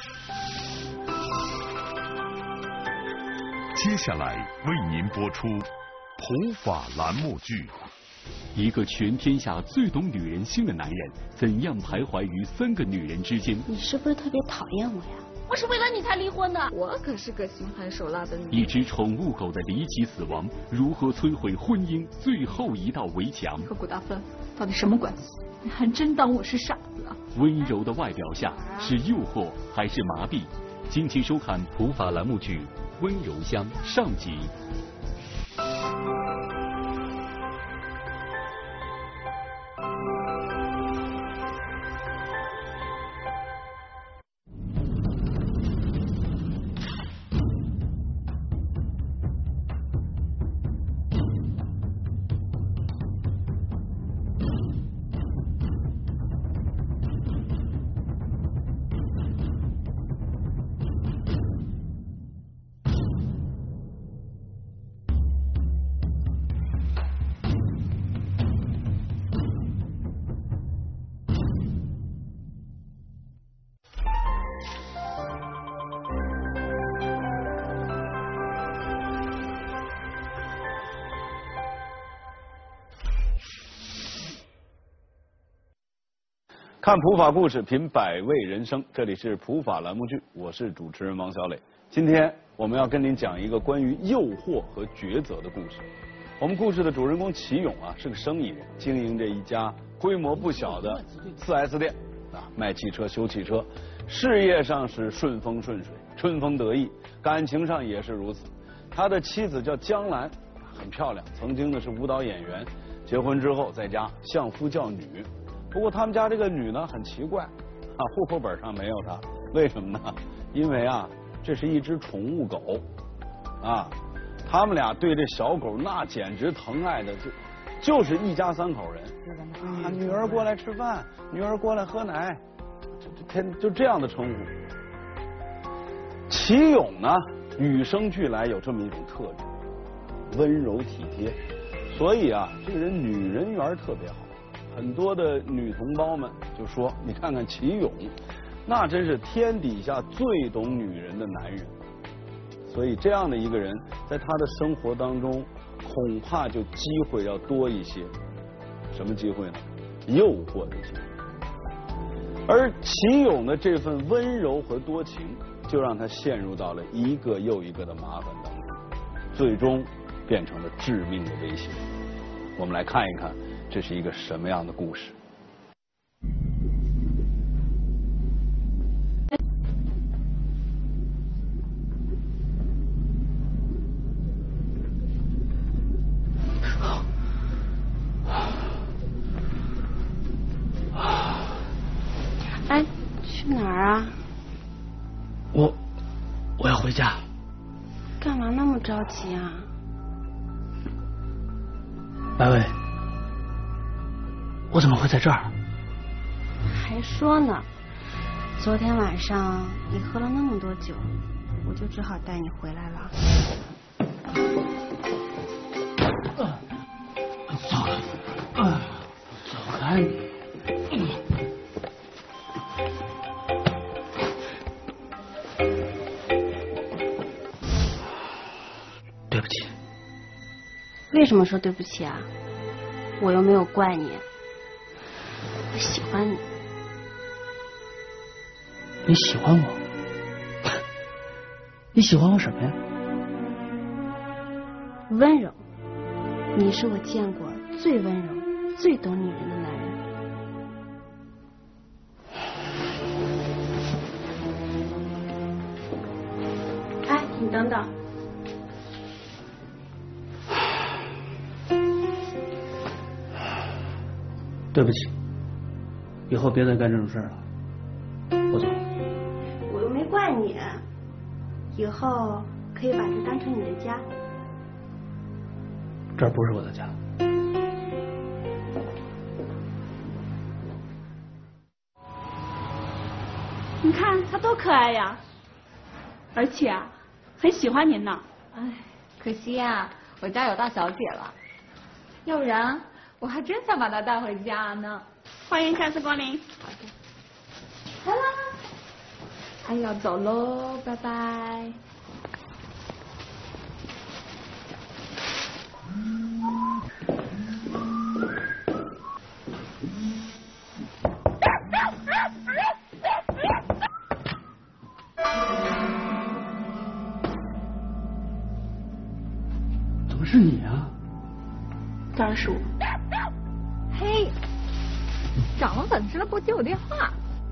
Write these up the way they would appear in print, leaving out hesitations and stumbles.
接下来为您播出普法栏目剧。 一个全天下最懂女人心的男人，怎样徘徊于3个女人之间？ 你是不是特别讨厌我呀？ 我是为了你才离婚的。 我可是个心狠手辣的女人。 一只宠物狗的离奇死亡，如何摧毁婚姻最后一道围墙？ 你和谷大芬到底什么关系？你还真当我是傻子啊？ 温柔的外表下是诱惑还是麻痹？敬请收看普法栏目剧《温柔乡》上集。 看普法故事，品百味人生。这里是普法栏目剧，我是主持人王小磊。今天我们要跟您讲一个关于诱惑和抉择的故事。我们故事的主人公齐勇啊，是个生意人，经营着一家规模不小的4S 店啊，卖汽车、修汽车，事业上是顺风顺水、春风得意，感情上也是如此。他的妻子叫江兰，很漂亮，曾经呢是舞蹈演员，结婚之后在家相夫教女。不过他们家这个女呢很奇怪，啊，户口本上没有她，为什么呢？因为啊，这是一只宠物狗，啊，他们俩对这小狗那简直疼爱的就是一家3口人，啊，女儿过来吃饭，女儿过来喝奶，就这样的称呼。齐勇呢，与生俱来有这么一种特质，温柔体贴，所以啊，这个人女人缘特别好。很多的女同胞们就说：“你看看齐勇，那真是天底下最懂女人的男人。”所以这样的一个人，在他的生活当中，恐怕就机会要多一些。什么机会呢？诱惑的机会。而齐勇的这份温柔和多情，就让他陷入到了一个又一个的麻烦当中，最终变成了致命的威胁。我们来看一看。这是一个什么样的故事？ 哎，去哪儿啊？ 我要回家。 干嘛那么着急啊？ 白薇。我怎么会在这儿？ 还说呢，昨天晚上你喝了那么多酒，我就只好带你回来了。 走开你！对不起。 为什么说对不起啊？我又没有怪你。我喜欢你。 你喜欢我？你喜欢我什么呀？ 温柔。你是我见过最温柔、最懂女人的男人。哎，你等等。 对不起。以后别再干这种事了，我走。 我又没怪你，以后可以把这当成你的家。 这儿不是我的家。 你看他多可爱呀，而且啊，很喜欢您呢。 哎，可惜呀，我家有大小姐了，要不然我还真想把她带回家呢。 欢迎下次光临。 好的。来啦！ 俺要走喽，拜拜。 怎么是你啊？ 当然是我。 嘿，长了本事了不接我电话？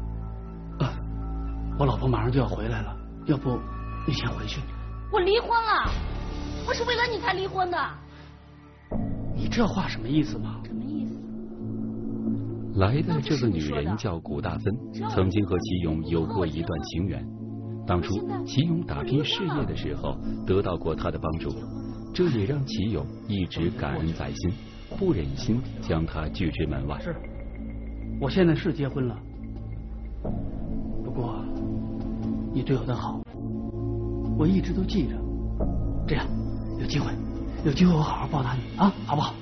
我老婆马上就要回来了，要不你先回去。 我离婚了，我是为了你才离婚的。 你这话什么意思吗？ 什么意思？ 来的这个女人叫古大芬，曾经和齐勇有过一段情缘。当初齐勇打拼事业的时候，得到过她的帮助，这也让齐勇一直感恩在心，不忍心将她拒之门外。 是，我现在是结婚了，不过你对我的好，我一直都记着。这样，有机会我好好报答你啊，好不好？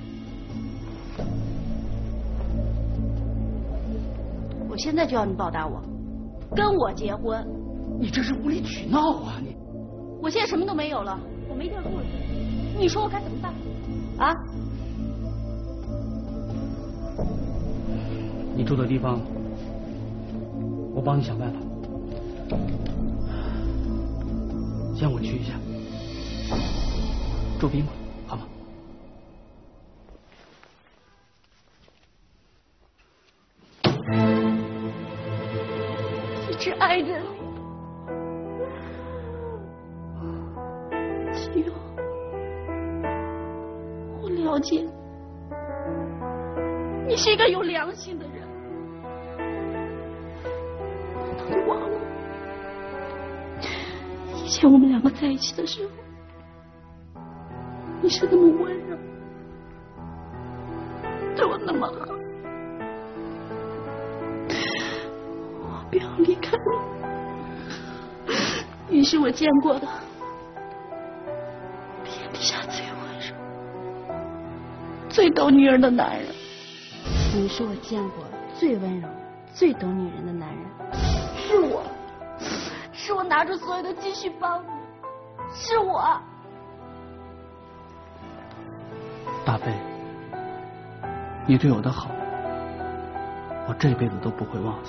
我现在就要你报答我，跟我结婚。 你这是无理取闹啊！你， 我现在什么都没有了，我没地儿住了，你说我该怎么办？啊？ 你住的地方，我帮你想办法。先我去一下，住宾馆，好吗？ 一直爱着你，齐勇，我了解你是一个有良心的人，难道你忘了以前我们两个在一起的时候，你是那么温柔，对我那么好，我不要离开你，你是我见过的天底下最温柔、最懂女人的男人。 你是我见过最温柔、最懂女人的男人。 是我拿出所有的积蓄帮你，是我。 大飞，你对我的好，我这辈子都不会忘记。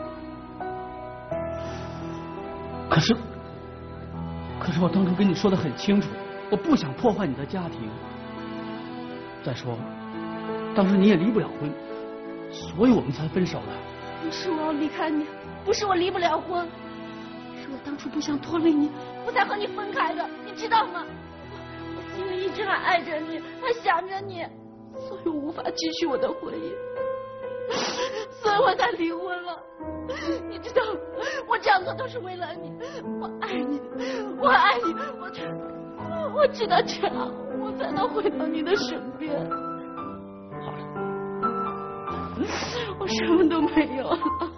可是我当初跟你说的很清楚，我不想破坏你的家庭。再说，当时你也离不了婚，所以我们才分手的。 不是我要离开你，不是我离不了婚，是我当初不想拖累你，我才和你分开的，你知道吗？我心里一直还爱着你，还想着你，所以我无法继续我的婚姻，所以我才离婚了。你知道，我这样做都是为了你，我爱你，我爱你，我知道这样我才能回到你的身边。 好了， 我什么都没有了。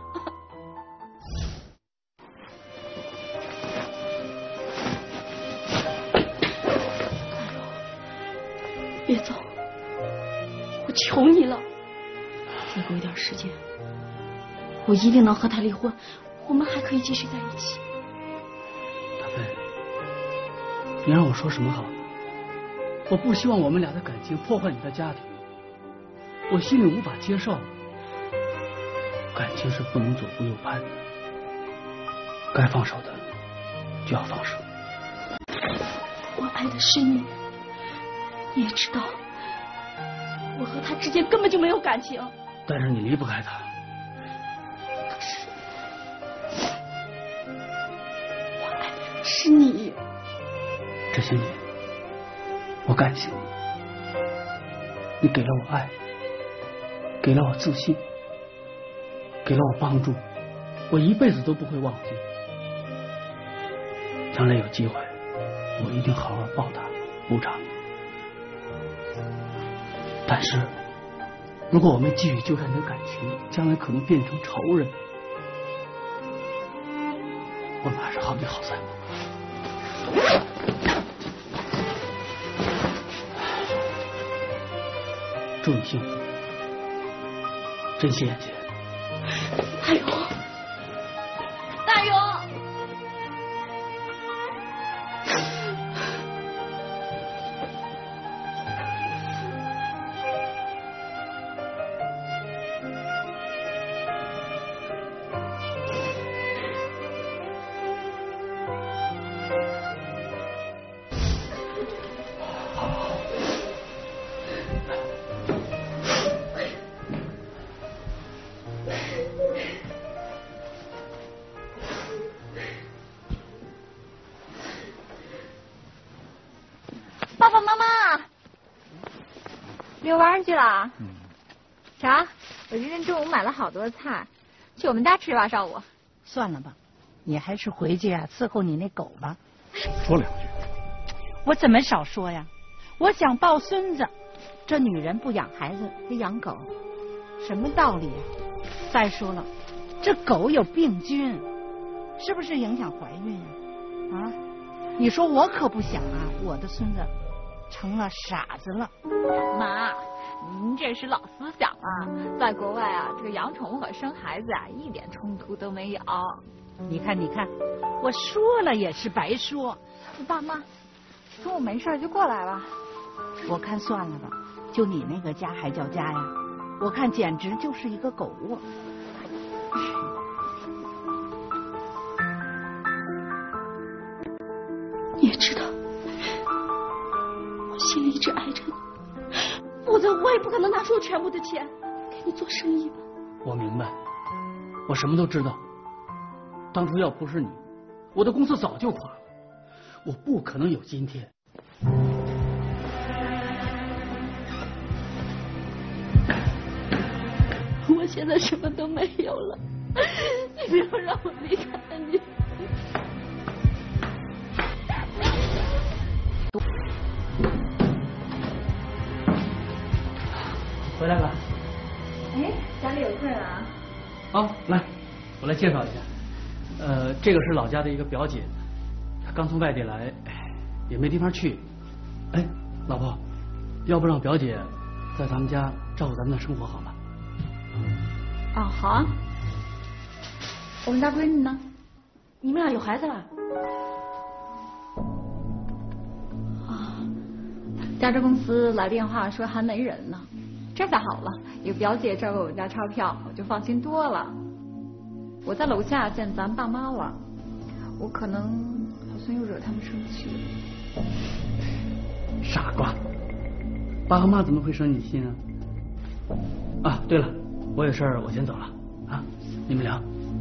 别走，我求你了，再给我一点时间，我一定能和他离婚，我们还可以继续在一起。 大飞，你让我说什么好呢？我不希望我们俩的感情破坏你的家庭，我心里无法接受。感情是不能左顾右盼的，该放手的就要放手。 我爱的是你，你也知道，我和他之间根本就没有感情。 但是你离不开他。 可是，我爱的是你。 这些年，我感谢你，你给了我爱，给了我自信，给了我帮助，我一辈子都不会忘记。将来有机会，我一定好好报答补偿。但是，如果我们继续纠缠着感情，将来可能变成仇人，我们还是好聚好散吧。祝你幸福，珍惜眼前。 大勇，大勇。 爸妈妈，遛弯去了。啥？我今天中午买了好多菜，去我们家吃吧，上午。 算了吧，你还是回去啊伺候你那狗吧。 少说两句。 我怎么少说呀？我想抱孙子，这女人不养孩子还养狗，什么道理啊？再说了，这狗有病菌，是不是影响怀孕啊？啊，你说我可不想啊，我的孙子成了傻子了。 妈，您这是老思想啊！在国外啊，这个养宠物和生孩子啊，一点冲突都没有。 你看，你看，我说了也是白说。 爸妈，中午没事就过来吧。 我看算了吧，就你那个家还叫家呀？我看简直就是一个狗窝。 你也知道，我心里一直爱着你，否则我也不可能拿出我全部的钱给你做生意吧。 我明白，我什么都知道。当初要不是你，我的公司早就垮了，我不可能有今天。 我现在什么都没有了，你不要让我离开你。 回来了。 哎，家里有客人啊。 好，来，我来介绍一下。这个是老家的一个表姐，她刚从外地来，也没地方去。哎，老婆，要不让表姐在咱们家照顾咱们的生活好了？ 哦，好啊。我们家闺女呢？ 你们俩有孩子了？ 啊，家政公司来电话说还没人呢。这下好了，有表姐照顾我们家钞票，我就放心多了。我在楼下见咱爸妈了，我可能好像又惹他们生气了。 傻瓜，爸和妈怎么会生你气呢？啊，对了，我有事儿，我先走了啊，你们聊。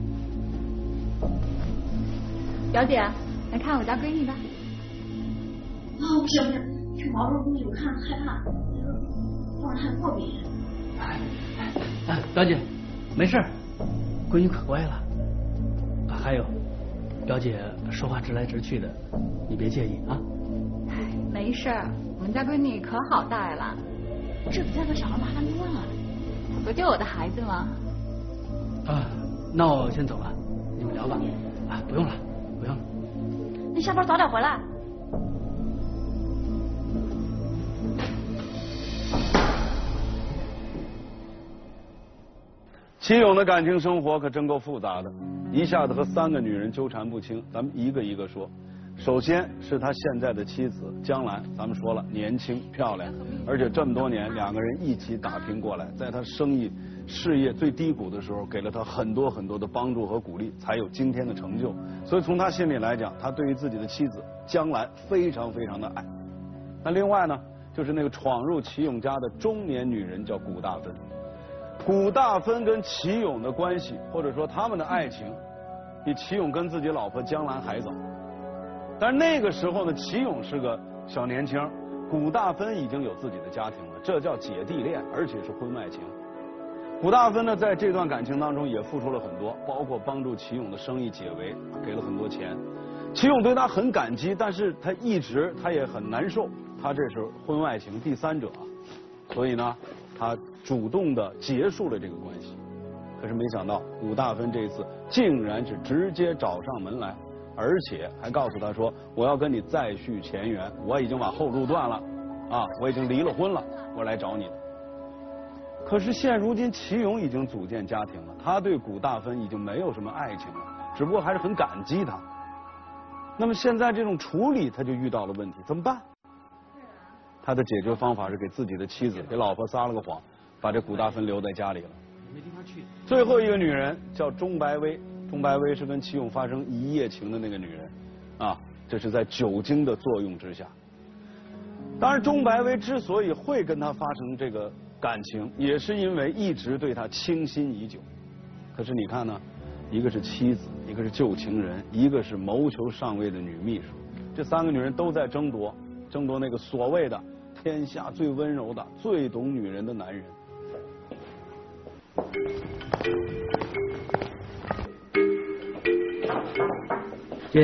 表姐，来看我家闺女吧。 啊，不行不行，这毛绒东西我看着害怕，放着还过敏。 哎，表姐，没事儿，闺女可乖了。啊，还有，表姐说话直来直去的，你别介意啊。 没事儿，我们家闺女可好带了， 这比家个小孩麻烦多了。 不就我的孩子吗？ 啊，那我先走了，你们聊吧。啊，不用了，不用了。 你下班早点回来。 齐勇的感情生活可真够复杂的，一下子和3个女人纠缠不清。咱们一个一个说。首先是他现在的妻子江兰，咱们说了年轻漂亮，而且这么多年2个人一起打拼过来，在他生意事业最低谷的时候，给了他很多很多的帮助和鼓励，才有今天的成就。所以从他心里来讲，他对于自己的妻子江兰非常非常的爱。那另外呢，就是那个闯入齐勇家的中年女人叫古大芬。古大芬跟齐勇的关系，或者说他们的爱情，比齐勇跟自己老婆江兰还早。但是那个时候呢，齐勇是个小年轻，古大芬已经有自己的家庭了，这叫姐弟恋，而且是婚外情。古大芬呢，在这段感情当中也付出了很多，包括帮助齐勇的生意解围，给了很多钱。齐勇对他很感激，但是他也很难受，他这是婚外情第3者，所以呢，他主动的结束了这个关系。可是没想到，古大芬这次竟然是直接找上门来。而且还告诉他说，我要跟你再续前缘，我已经把后路断了，啊，我已经离了婚了，我来找你的。可是现如今齐勇已经组建家庭了，他对古大芬已经没有什么爱情了，只不过还是很感激他。那么现在这种处理他就遇到了问题，怎么办？他的解决方法是给自己的妻子，给老婆撒了个谎，把这古大芬留在家里了。 没地方去。 最后一个女人叫钟白薇。钟白薇是跟齐勇发生一夜情的那个女人，啊，这是在酒精的作用之下。当然，钟白薇之所以会跟他发生这个感情，也是因为一直对他倾心已久。可是你看呢，一个是妻子，一个是旧情人，一个是谋求上位的女秘书，这3个女人都在争夺， 争夺那个所谓的天下最温柔的、最懂女人的男人。 进。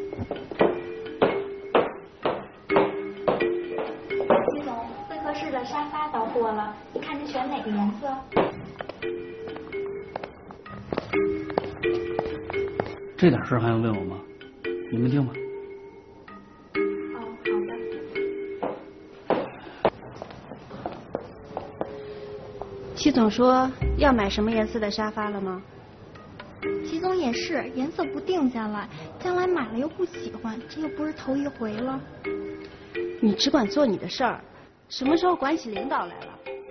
季总，会客室的沙发到货了，你看您选哪个颜色？ 这点事还用问我吗？你们听吧。 哦，好的。 齐总说要买什么颜色的沙发了吗？ 齐总也是，颜色不定下来，将来买了又不喜欢，这又不是头一回了。 你只管做你的事儿，什么时候管起领导来了？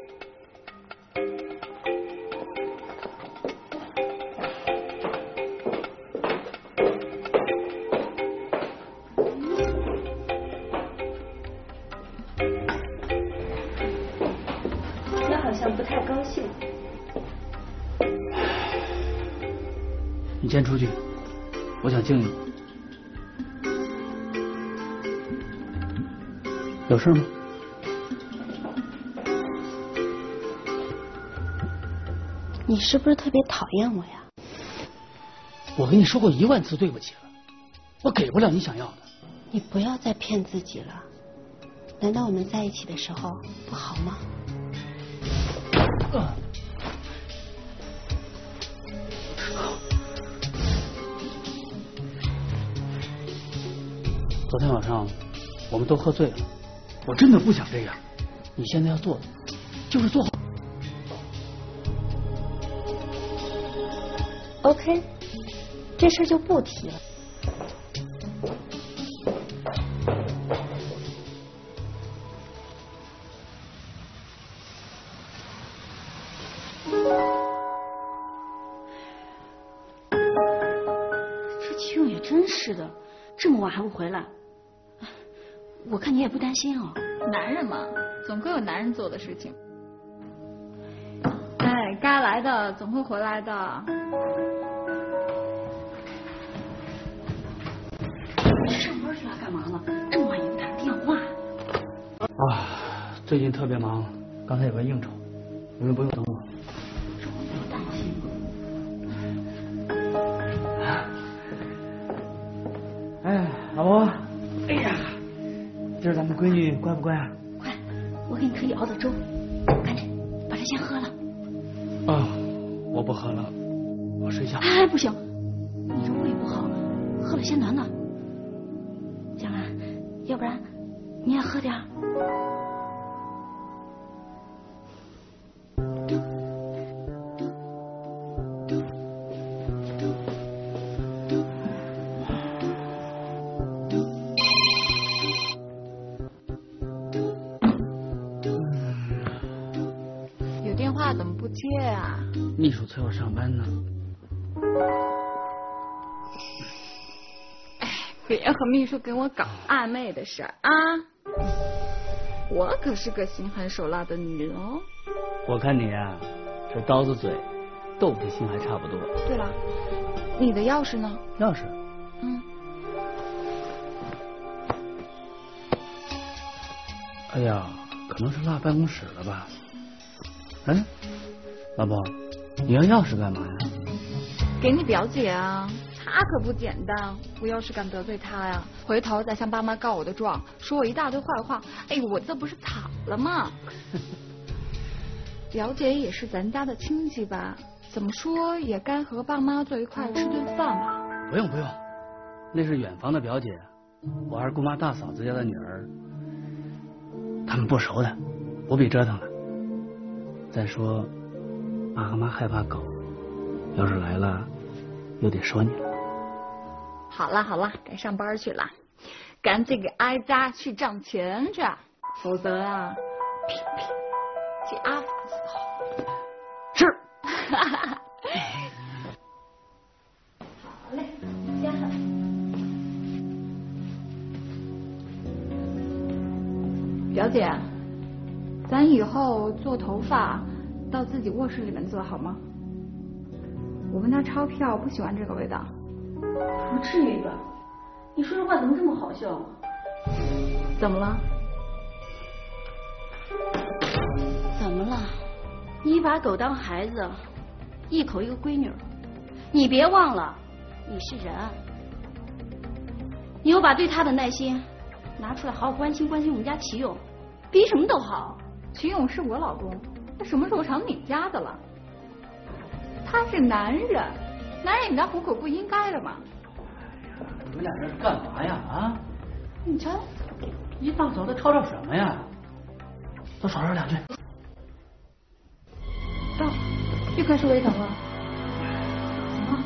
你好像不太高兴。 你先出去，我想静你。有事吗？ 你是不是特别讨厌我呀？ 我跟你说过10000次对不起了，我给不了你想要的。 你不要再骗自己了，难道我们在一起的时候不好吗？昨天晚上我们都喝醉了，我真的不想这样。你现在要做的就是做好。 OK， 这事就不提了。 这齐勇也真是的，这么晚还不回来。我看你也不担心哦。 男人嘛，总归有男人做的事情。哎，该来的总会回来的。 你上班去了干嘛了？这么晚也不打电话。 最近特别忙，刚才有个应酬，你们不用等我。 这我不担心。 哎，老婆，哎呀，今儿咱们闺女乖不乖啊？ 快，我给你特意熬的粥，赶紧把这先喝了。 我不喝了，我睡觉。 哎，不行，你这胃不好，喝了先暖暖。江兰，要不然你也喝点儿。 有电话怎么不接啊？ 秘书催我上班呢。 别和秘书跟我搞暧昧的事儿啊！我可是个心狠手辣的女人哦。 我看你啊，这刀子嘴，豆腐心还差不多。 对了，你的钥匙呢？ 钥匙？哎呀，可能是落办公室了吧？哎，老婆，你要钥匙干嘛呀？ 给你表姐啊，她可不简单，我要是敢得罪她呀，回头再向爸妈告我的状，说我一大堆坏话，哎，我这不是惨了吗？表姐也是咱家的亲戚吧，怎么说也该和爸妈坐一块吃顿饭吧。 不用，那是远房的表姐，我二姑妈大嫂子家的女儿，他们不熟的，不必折腾了。再说，爸和妈害怕狗，要是来了，又得说你了。 好了，该上班去了，赶紧给哀家去挣钱去，否则啊，去阿法伺候。 是。 好嘞，先喝。表姐，咱以后做头发到自己卧室里面做好吗？我们家钞票不喜欢这个味道。 不至于吧？你说这话怎么这么好笑啊？ 怎么了？ 怎么了？你把狗当孩子，一口一个闺女，你别忘了，你是人。你又把对他的耐心拿出来，好好关心关心我们家齐勇，比什么都好。 齐勇是我老公，他什么时候成你家的了？他是男人，男人你们家糊口不应该的吗？ 你们俩这是干嘛呀？啊！你瞧，一大早的吵吵什么呀？多少说两句。 到，又开始胃疼了。怎么？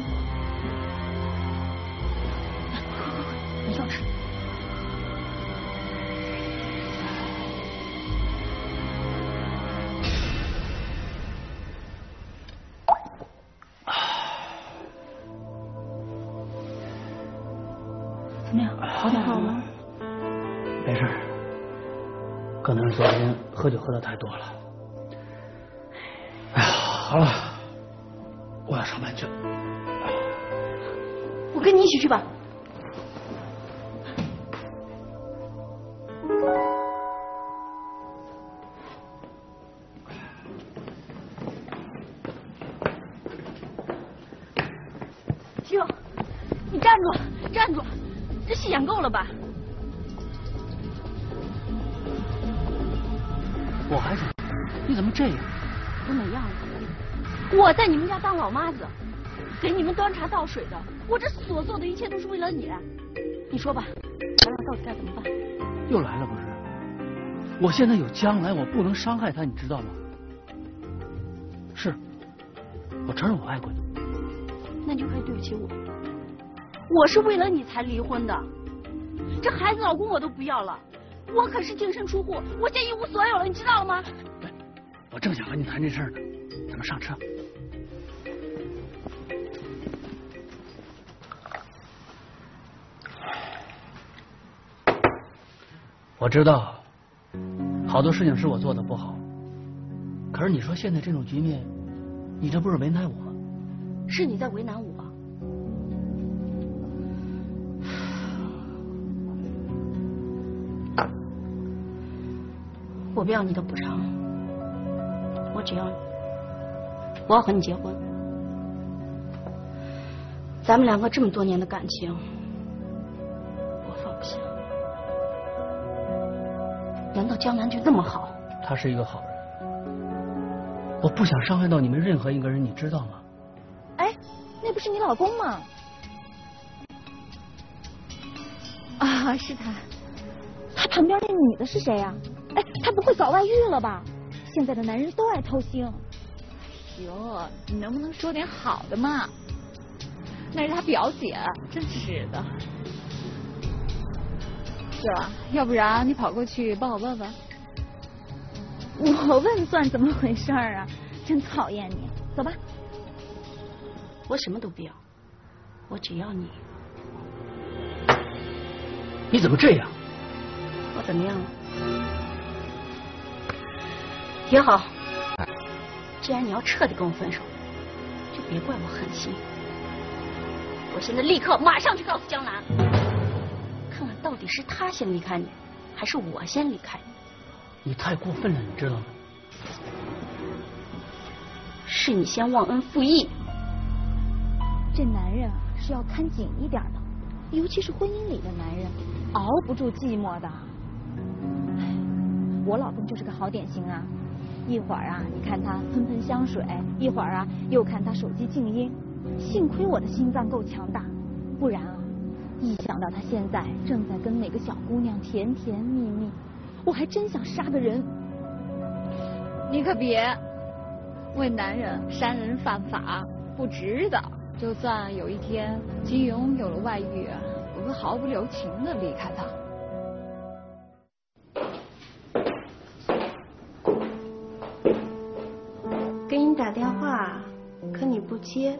没药吃。怎么样？好点好吗？ 没事，可能是昨天喝酒喝的太多了。哎呀，好了，我要上班去了。 我跟你一起去吧。齐勇，你站住，站住！这戏演够了吧？ 我还想，你怎么这样？ 我哪样了？我在你们家当老妈子，给你们端茶倒水的，我这所做的一切都是为了你。你说吧，咱俩到底该怎么办？ 又来了不是？我现在有将来，我不能伤害他，你知道吗？是，我承认我爱过你。 那你就该对不起我。我是为了你才离婚的，这孩子老公我都不要了，我可是净身出户，我现在一无所有了，你知道了吗？ 我正想和你谈这事儿呢，咱们上车。我知道，好多事情是我做的不好，可是你说现在这种局面，你这不是为难我吗？ 是你在为难我。我不要你的补偿，我只要你，我要和你结婚。咱们两个这么多年的感情，我放不下。难道江南就那么好？ 他是一个好人，我不想伤害到你们任何一个人，你知道吗？ 哎，那不是你老公吗？啊，是他。他旁边那女的是谁呀？哎，他不会搞外遇了吧？现在的男人都爱偷腥。哎呦，你能不能说点好的嘛？那是他表姐，真是的。是吧？要不然你跑过去帮我问问。我问算怎么回事啊？真讨厌你。走吧。 我什么都不要，我只要你。 你怎么这样？ 我怎么样了？也好，既然你要彻底跟我分手，就别怪我狠心。我现在立刻马上去告诉江南，看看到底是他先离开你，还是我先离开你。 你太过分了，你知道吗？ 是你先忘恩负义。 这男人啊是要看紧一点的，尤其是婚姻里的男人，熬不住寂寞的。我老公就是个好典型啊，一会儿啊你看他喷喷香水，一会儿啊又看他手机静音。幸亏我的心脏够强大，不然啊一想到他现在正在跟哪个小姑娘甜甜蜜蜜，我还真想杀个人。你可别为男人杀人犯法，不值得。就算有一天金勇有了外遇，我会毫不留情的离开他。 给你打电话，可你不接。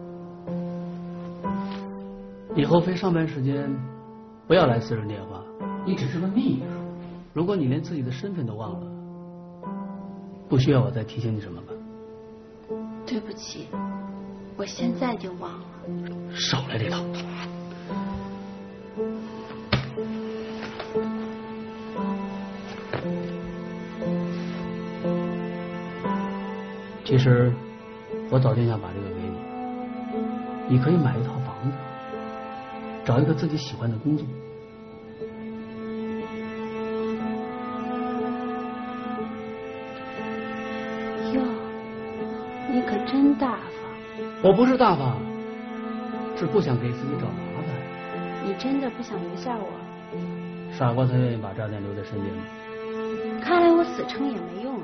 以后非上班时间不要来私人电话，你只是个秘书。如果你连自己的身份都忘了，不需要我再提醒你什么吧？ 对不起，我现在就忘了。 少来这套！ 其实我早就想把这个给你，你可以买一套房子，找一个自己喜欢的工作。 哟，你可真大方。 我不是大方，是不想给自己找麻烦。 你真的不想留下我？ 傻瓜才愿意把炸弹留在身边。 看来我死撑也没用。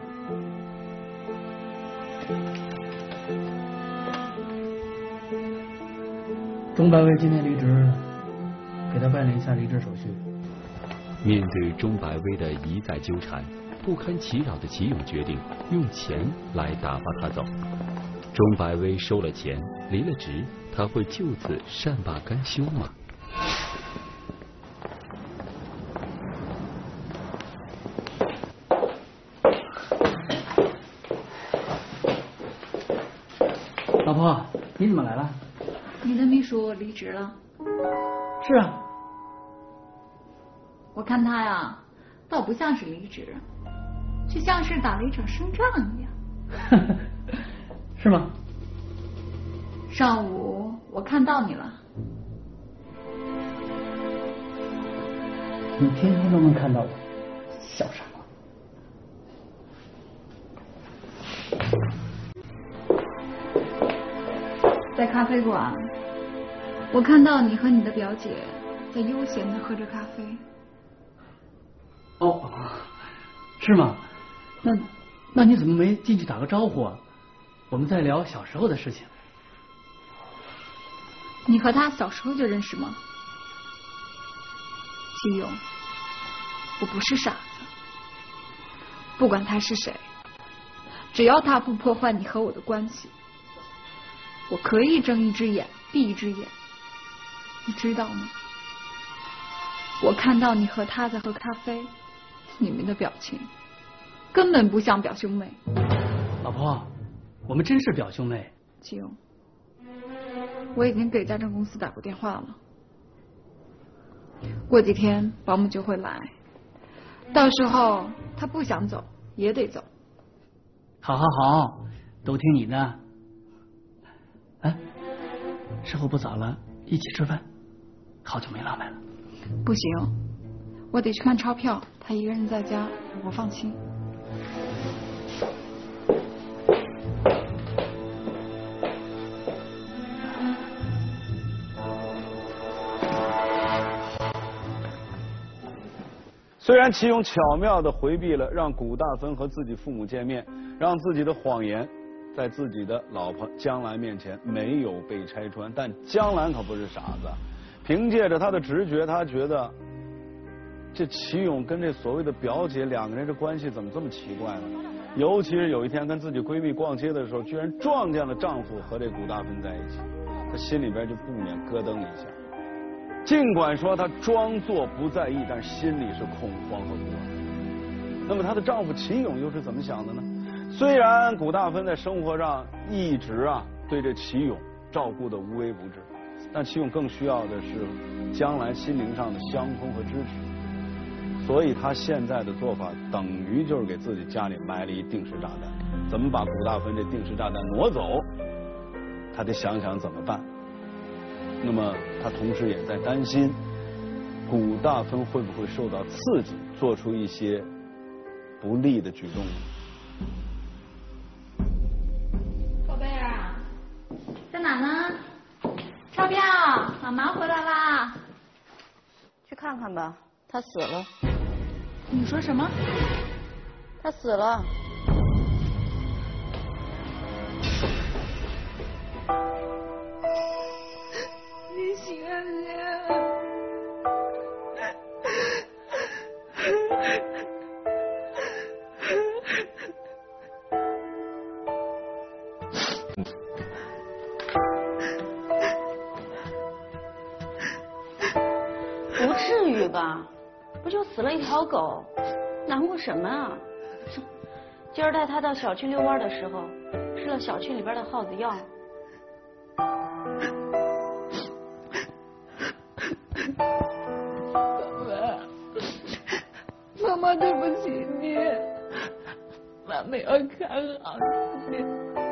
钟百威今天离职，给他办理一下离职手续。 面对钟百威的一再纠缠，不堪其扰的齐勇决定用钱来打发他走。钟百威收了钱，离了职，他会就此善罢甘休吗？ 老婆，你怎么来了？ 你的秘书离职了。 是啊。 我看他呀，倒不像是离职，就像是打了一场胜仗一样。 是吗？ 上午我看到你了。 你天天都能看到我，小傻瓜。 在咖啡馆，我看到你和你的表姐在悠闲的喝着咖啡。 哦，是吗？那你怎么没进去打个招呼啊？我们在聊小时候的事情。 你和他小时候就认识吗？齐勇，我不是傻子，不管他是谁，只要他不破坏你和我的关系，我可以睁一只眼闭一只眼，你知道吗？我看到你和他在喝咖啡，你们的表情根本不像表兄妹。 老婆，我们真是表兄妹。 齐勇，我已经给家政公司打过电话了，过几天保姆就会来，到时候他不想走也得走。 好好好，都听你的。哎，时候不早了，一起吃饭。好久没拉麦了。 不行，我得去看钞票，他一个人在家，我放心。 虽然齐勇巧妙地回避了让古大芬和自己父母见面，让自己的谎言在自己的老婆江兰面前没有被拆穿，但江兰可不是傻子，凭借着他的直觉，他觉得这齐勇跟这所谓的表姐两个人这关系怎么这么奇怪呢？尤其是有一天跟自己闺蜜逛街的时候，居然撞见了丈夫和这古大芬在一起，她心里边就不免咯噔一下。尽管说她装作不在意，但心里是恐慌和不安。那么她的丈夫齐勇又是怎么想的呢？虽然古大芬在生活上一直对这齐勇照顾的无微不至，但齐勇更需要的是江兰心灵上的相通和支持。所以他现在的做法等于就是给自己家里埋了一定时炸弹。怎么把古大芬这定时炸弹挪走，他得想想怎么办。那么他同时也在担心古大芬会不会受到刺激，做出一些不利的举动。 宝贝儿，在哪呢？钞票，妈妈回来啦。 去看看吧，他死了。 你说什么？ 他死了。 你醒了。 不至于吧？不就死了一条狗，难过什么啊？今儿带他到小区遛弯的时候，吃了小区里边的耗子药。 妈妈对不起你，妈妈要看好你。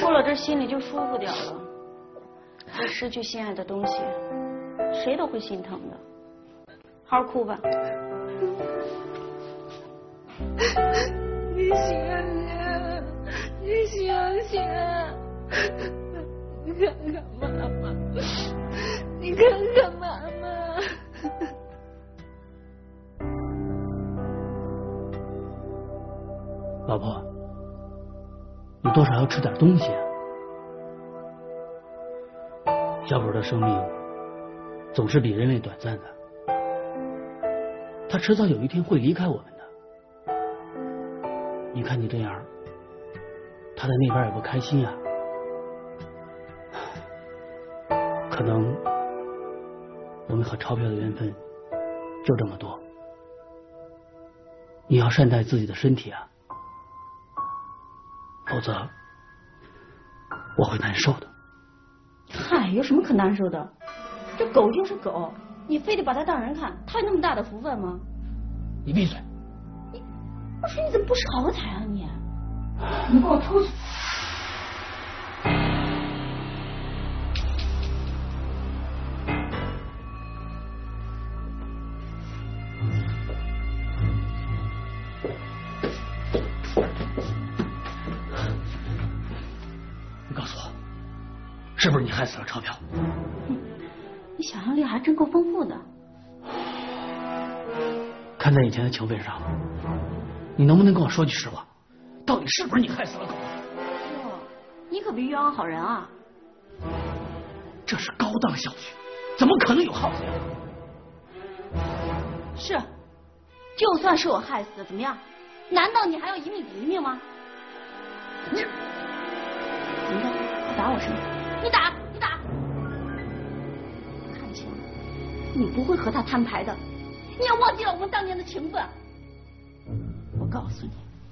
输了，这心里就舒服点了。这失去心爱的东西，谁都会心疼的。好好哭吧。 你醒醒，你醒醒，你看看妈妈，你看看妈妈。 老婆，你多少要吃点东西啊。小宝的生命总是比人类短暂的，他迟早有一天会离开我们的。你看你这样，他在那边也不开心啊。可能我们和钞票的缘分就这么多。你要善待自己的身体啊，否则我会难受的。 嗨，有什么可难受的？这狗就是狗，你非得把它当人看，它有那么大的福分吗？ 你闭嘴！ 我说你怎么不识好歹啊你？你给我出去！ 你告诉我，是不是你害死了钞票？ 你想象力还真够丰富的。 看在以前的情分上，你能不能跟我说句实话？到底是不是你害死了狗？ 哟，你可别冤枉好人啊！ 这是高档小区，怎么可能有耗子呀？ 是，就算是我害死的，怎么样？难道你还要一命抵一命吗？你怎么着？快打我是吗？你打！你打！看清了，你不会和他摊牌的。你也忘记了我们当年的情分。我告诉你，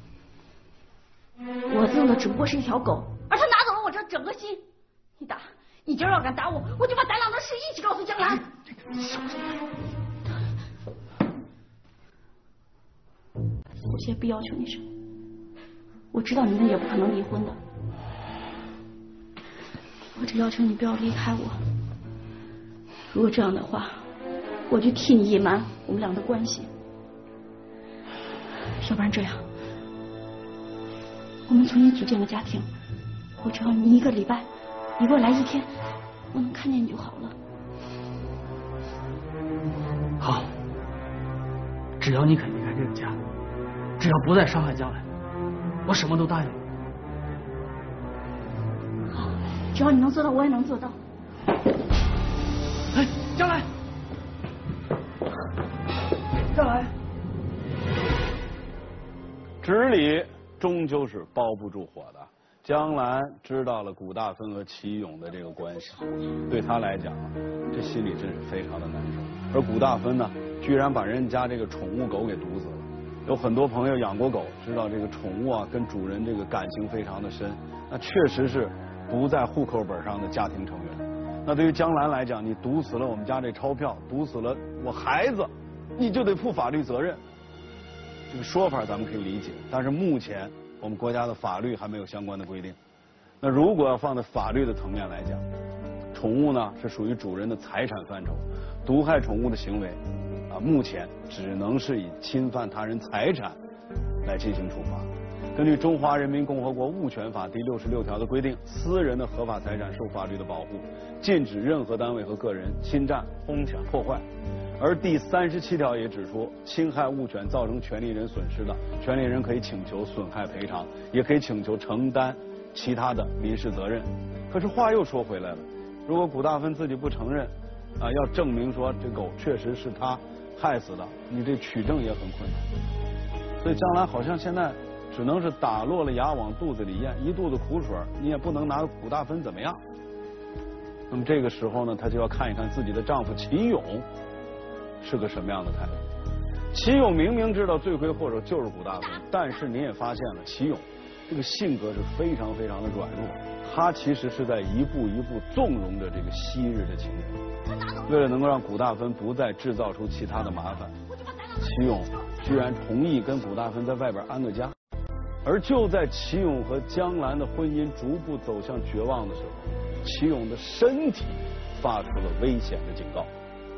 我救的只不过是一条狗，而他拿走了我这整个心。你打！你今儿要敢打我，我就把咱俩的事一起告诉江兰。小心点！我现在不要求你什么，我知道你们也不可能离婚的，我只要求你不要离开我。如果这样的话，我就替你隐瞒我们俩的关系。要不然这样，我们重新组建个家庭，我只要你1个礼拜，你给我来1天，我能看见你就好了。 好，只要你肯离开这个家，只要不再伤害江兰，我什么都答应你。 好，只要你能做到，我也能做到。 哎，江兰，江兰， 纸里终究是包不住火的。江兰知道了古大芬和齐勇的这个关系，对他来讲，这心里真是非常的难受。而古大芬呢，居然把人家这个宠物狗给毒死了。有很多朋友养过狗，知道这个宠物啊跟主人这个感情非常的深，那确实是不在户口本上的家庭成员。那对于江兰来讲，你毒死了我们家这钞票，毒死了我孩子，你就得负法律责任。这个说法咱们可以理解，但是目前我们国家的法律还没有相关的规定。那如果要放在法律的层面来讲，宠物呢是属于主人的财产范畴，毒害宠物的行为目前只能是以侵犯他人财产来进行处罚。根据《中华人民共和国物权法》第66条的规定，私人的合法财产受法律的保护，禁止任何单位和个人侵占、哄抢、破坏。而第37条也指出，侵害物权造成权利人损失的，权利人可以请求损害赔偿，也可以请求承担其他的民事责任。可是话又说回来了，如果古大芬自己不承认要证明说这狗确实是他害死的，你这取证也很困难。所以江兰好像现在只能是打落了牙往肚子里咽，一肚子苦水，你也不能拿古大芬怎么样。那么这个时候呢，她就要看一看自己的丈夫齐勇是个什么样的态度。齐勇明明知道罪魁祸首就是古大芬，但是您也发现了，齐勇这个性格是非常非常的软弱，他其实是在一步一步纵容着这个昔日的情人。为了能够让古大芬不再制造出其他的麻烦，齐勇居然同意跟古大芬在外边安个家。 而就在齐勇和江兰的婚姻逐步走向绝望的时候，齐勇的身体发出了危险的警告。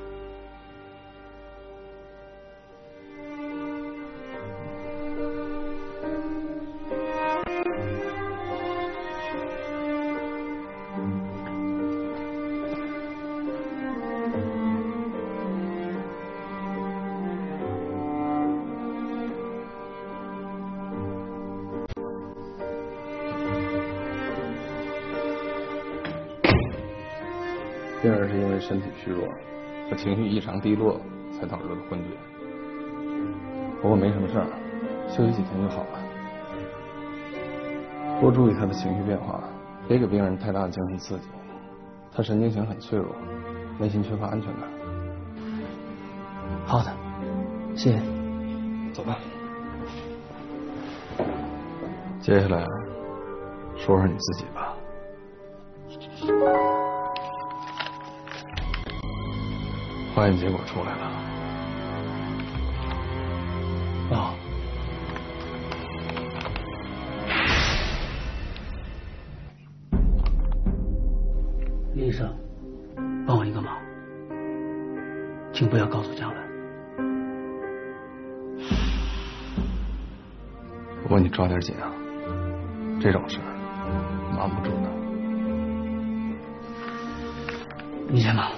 病人是因为身体虚弱和情绪异常低落才导致的昏厥，不过没什么事儿，休息几天就好了。多注意他的情绪变化，别给病人太大的精神刺激。他神经型很脆弱，内心缺乏安全感。 好的，谢谢。 走吧。接下来说说你自己吧。化验结果出来了。 哦。林医生，帮我一个忙，请不要告诉江兰。 不过你抓点紧啊，这种事瞒不住的。 你先忙。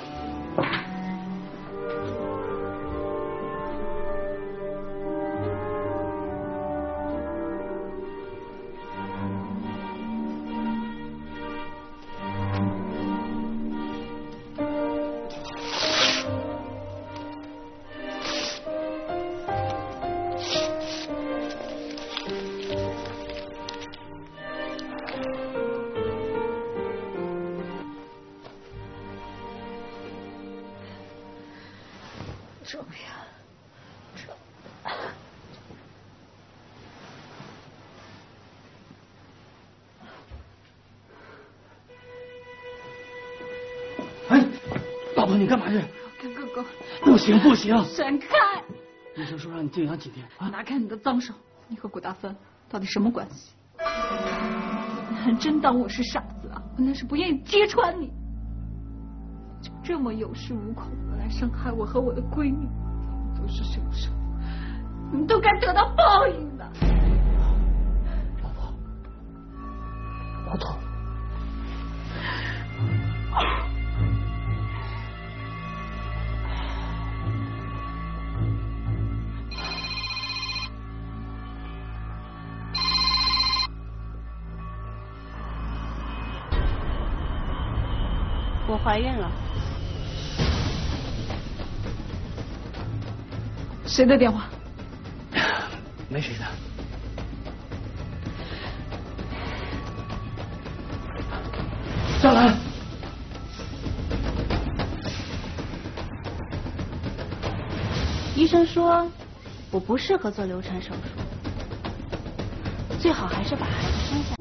这呀， 哎，老婆，你干嘛去？ 看哥哥。 不行不行， 闪开！ 医生说让你静养几天啊！ 拿开你的脏手！你和谷大芬到底什么关系？你还真当我是傻子啊？我那是不愿意揭穿你。就这么有恃无恐的来伤害我和我的闺女，你都是凶手，你们都该得到报应的。 老婆，我错了。 我怀孕了。 谁的电话？ 没谁的。江兰， 医生说我不适合做流产手术，最好还是把孩子生下来。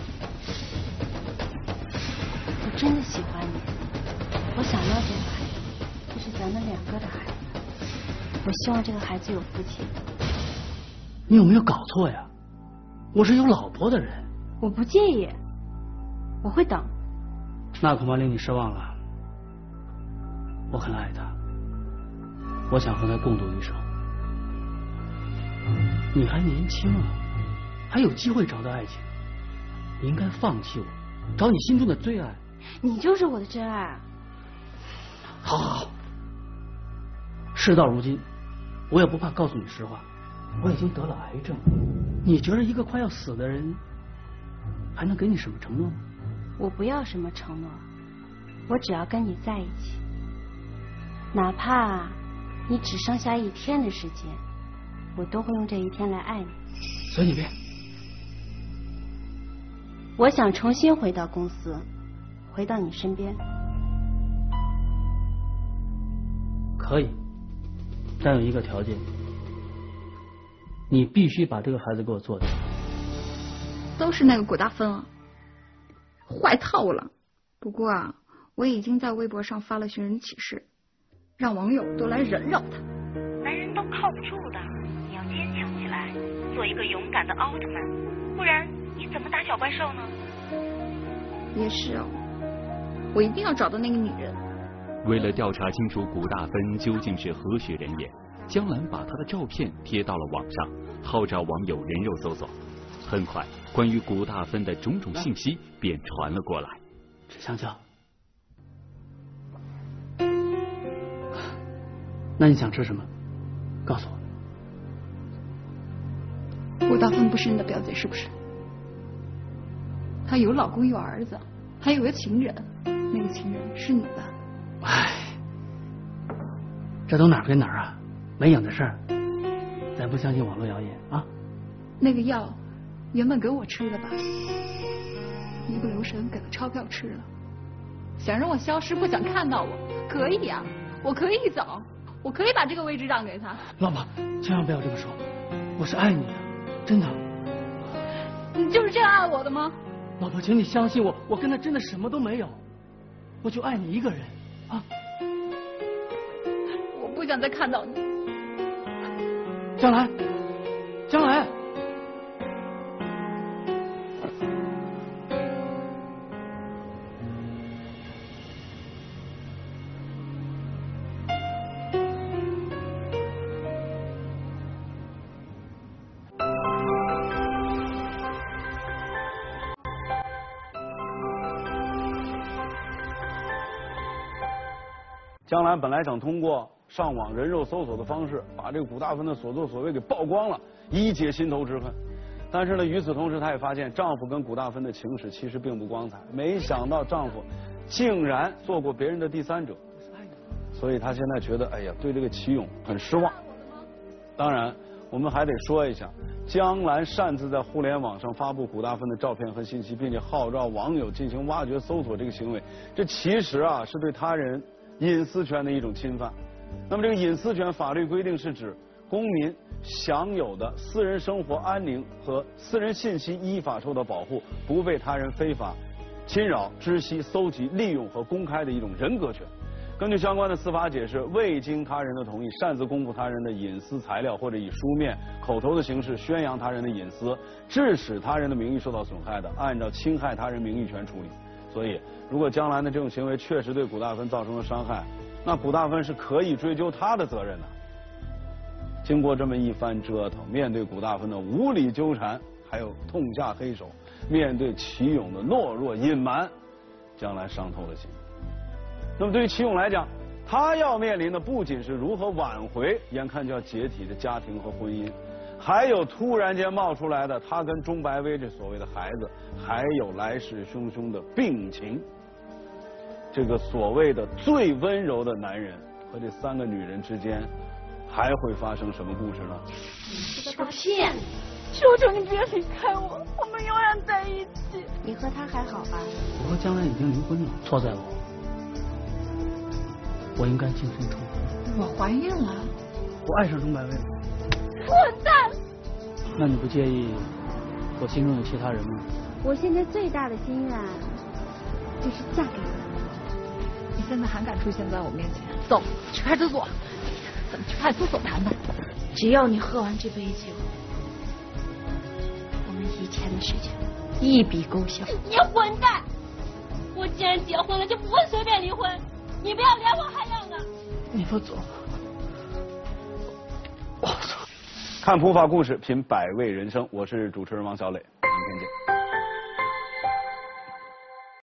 我真的喜欢你，我想要这个孩子，这是咱们2个的孩子。我希望这个孩子有父亲。 你有没有搞错呀？我是有老婆的人。 我不介意，我会等。 那恐怕令你失望了。我很爱他，我想和他共度余生。你还年轻啊，还有机会找到爱情。你应该放弃我，找你心中的最爱。 你就是我的真爱啊！ 好好好，事到如今，我也不怕告诉你实话，我已经得了癌症。你觉得一个快要死的人还能给你什么承诺？ 我不要什么承诺，我只要跟你在一起，哪怕你只剩下1天的时间，我都会用这1天来爱你。 随你便。 我想重新回到公司，回到你身边。 可以，但有一个条件，你必须把这个孩子给我做掉。 都是那个谷大芬啊，坏透了。不过啊，我已经在微博上发了寻人启事，让网友都来人肉他。 男人都靠不住的，你要坚强起来， 做一个勇敢的奥特曼，不然你怎么打小怪兽呢？ 也是哦，我一定要找到那个女人。 为了调查清楚古大芬究竟是何许人也，江兰把她的照片贴到了网上，号召网友人肉搜索。很快，关于古大芬的种种信息便传了过来。 吃香蕉。那你想吃什么？告诉我。古大芬不是你的表姐是不是？她有老公有儿子，还有个情人，那个情人是你的。 唉，这都哪儿跟哪儿啊？没影的事儿，咱不相信网络谣言啊。 那个药原本给我吃的吧，一不留神给了钞票吃了。想让我消失，不想看到我，可以呀，我可以走，我可以把这个位置让给他。 老婆，千万不要这么说，我是爱你的，真的。 你就是这样爱我的吗？ 老婆，请你相信我，我跟他真的什么都没有，我就爱你一个人啊！ 我不想再看到你。 江兰，江兰。 江兰本来想通过上网人肉搜索的方式，把这个古大芬的所作所为给曝光了，以解心头之恨。但是呢，与此同时，她也发现丈夫跟古大芬的情史其实并不光彩。没想到丈夫竟然做过别人的第三者，所以她现在觉得，哎呀，对这个齐勇很失望。当然，我们还得说一下，江兰擅自在互联网上发布古大芬的照片和信息，并且号召网友进行挖掘搜索这个行为，这其实啊是对他人隐私权的一种侵犯。那么这个隐私权法律规定是指公民享有的私人生活安宁和私人信息依法受到保护，不被他人非法侵扰、知悉、搜集、利用和公开的一种人格权。根据相关的司法解释，未经他人的同意擅自公布他人的隐私材料，或者以书面、口头的形式宣扬他人的隐私，致使他人的名誉受到损害的，按照侵害他人名誉权处理。所以，如果江兰的这种行为确实对古大芬造成了伤害，那古大芬是可以追究他的责任的。经过这么一番折腾，面对古大芬的无理纠缠，还有痛下黑手，面对齐勇的懦弱隐瞒，江兰伤透了心。那么对于齐勇来讲，他要面临的不仅是如何挽回眼看就要解体的家庭和婚姻，还有突然间冒出来的他跟钟白薇这所谓的孩子，还有来势汹汹的病情。这个所谓的最温柔的男人和这三个女人之间还会发生什么故事呢？ 你是个骗子！求求你别离开我，我们永远在一起。 你和他还好吧？ 我和江兰已经离婚了，错在我应该净身出户。 我怀孕了。 我爱上钟白薇了。 混蛋！ 那你不介意我心中有其他人吗？ 我现在最大的心愿就是嫁给你。 你现在还敢出现在我面前？走，去派出所。咱们去派出所谈谈。 只要你喝完这杯酒，我们以前的事情一笔勾销。你混蛋！我既然结婚了，就不会随便离婚。你不要连我还要呢！ 你不走，我操！ 看普法故事，品百味人生，我是主持人王小磊。